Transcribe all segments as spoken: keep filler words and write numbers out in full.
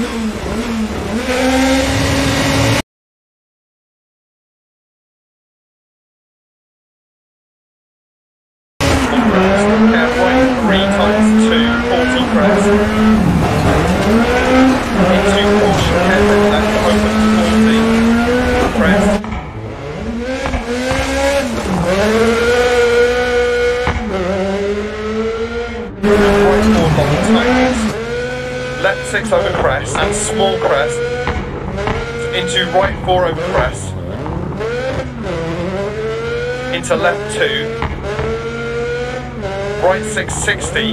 Left six over crest and small crest into right four over crest into left two, right six sixty,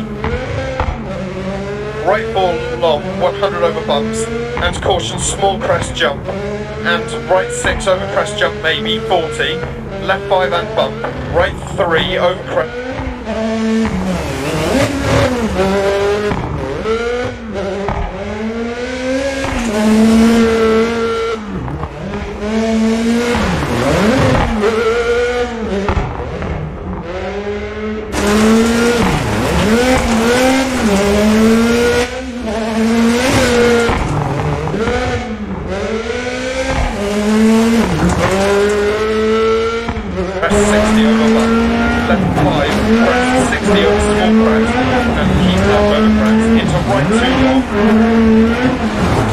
right four long one hundred over bumps and caution small crest jump, and right six over crest jump maybe forty, left five and bump, right three over crest. sixty over bump, left five, crest sixty over small crest, and keep up over crest into right two long.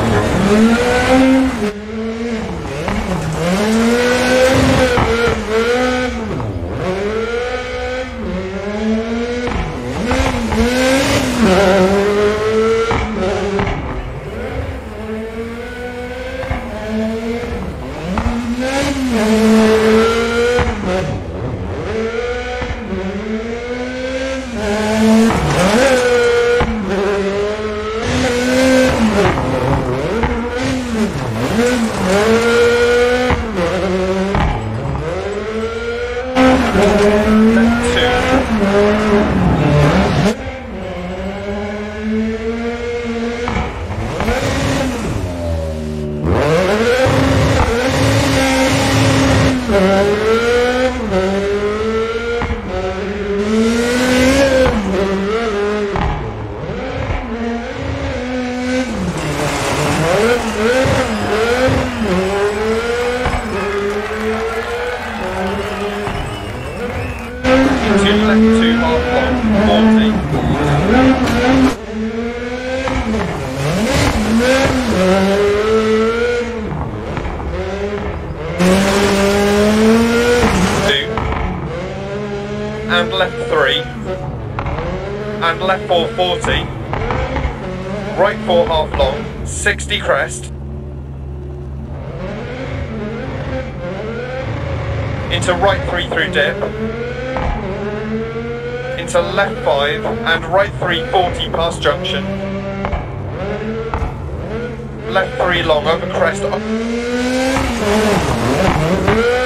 Into left two half long, forty. Two. And left three. And left four forty. Right four half long, sixty crest. Into right three through dip. Into left five and right three forty past junction. Left three long over crest.